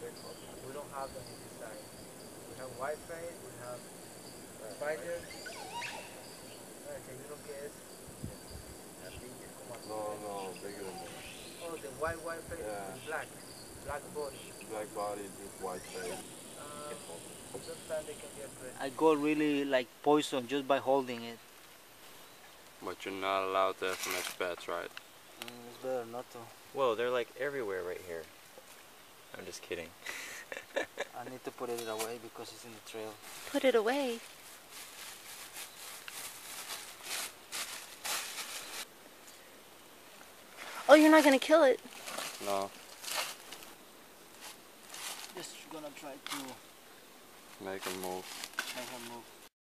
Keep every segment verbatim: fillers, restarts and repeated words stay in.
We don't have them in this side. We have Wi-Fi, we have Spider. Ah, si hay uno que es así, que es como azul. No, no, bigger than that. Oh, the white Wi-Fi Yeah. is black. Black body. Black body, just white face. Um, sometimes they can be aggressive. I go really like poison just by holding it. But you're not allowed to have match pets, right? Mm, it's better not to. Whoa, they're like everywhere right here. I'm just kidding. I need to put it away because it's in the trail. Put it away. Oh, you're not gonna kill it? No. Just gonna try to Make them move. make her move.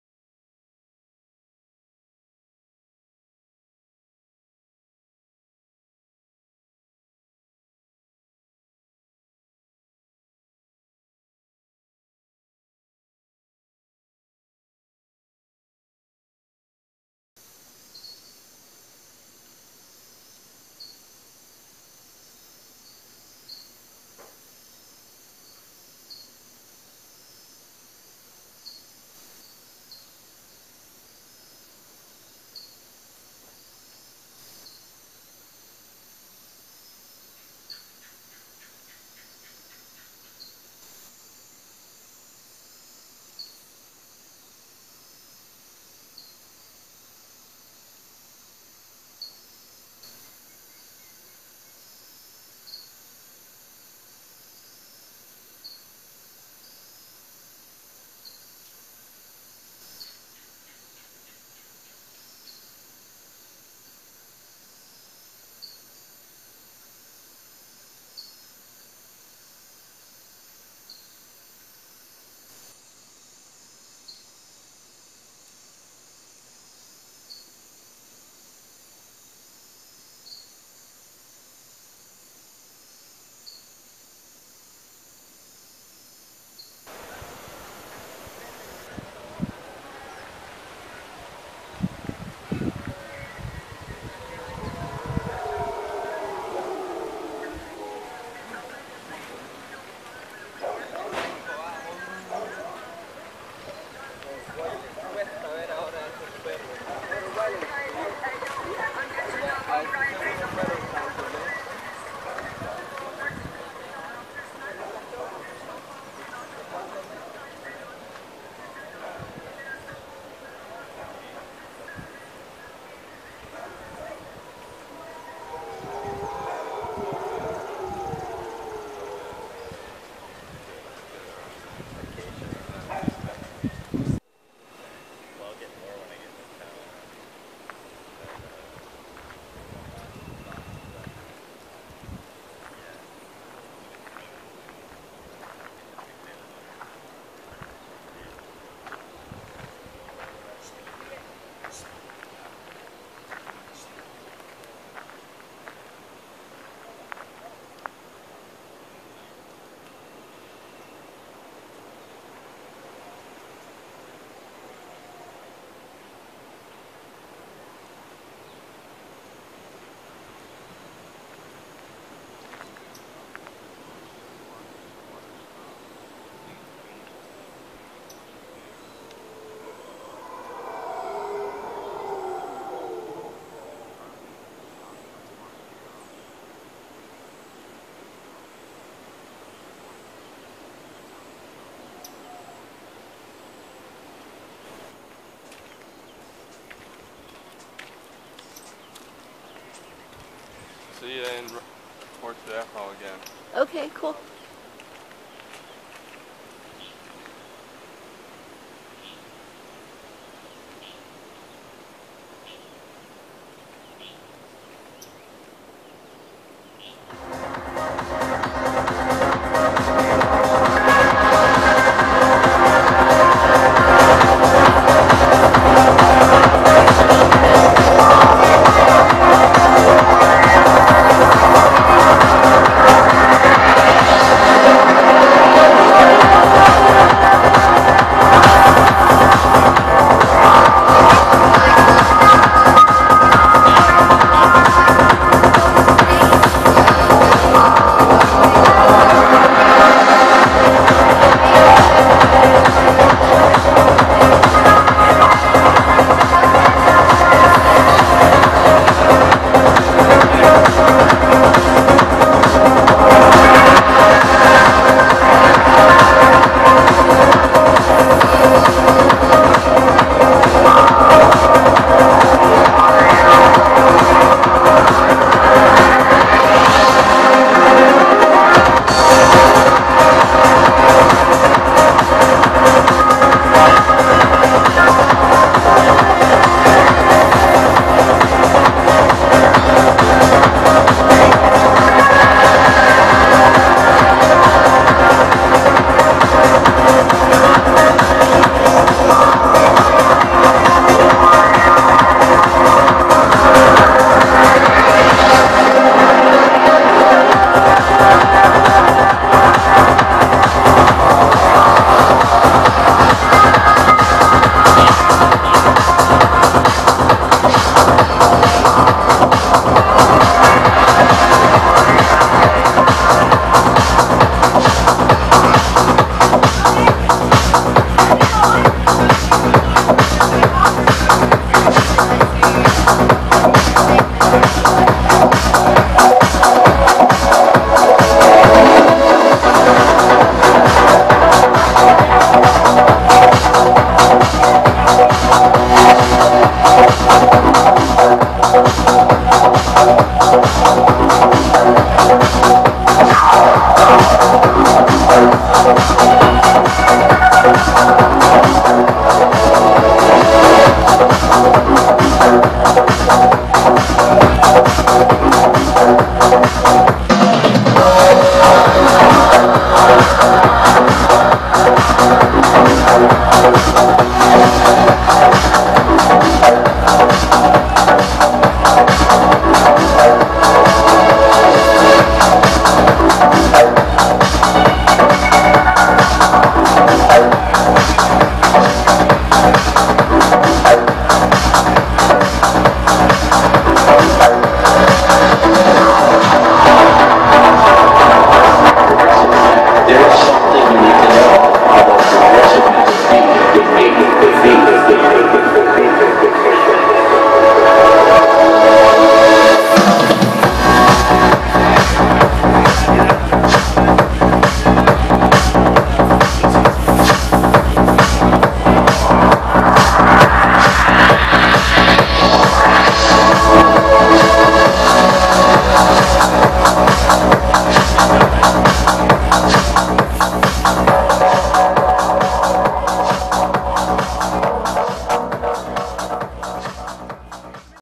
See you in Port Echo again. Okay, cool. Thank you.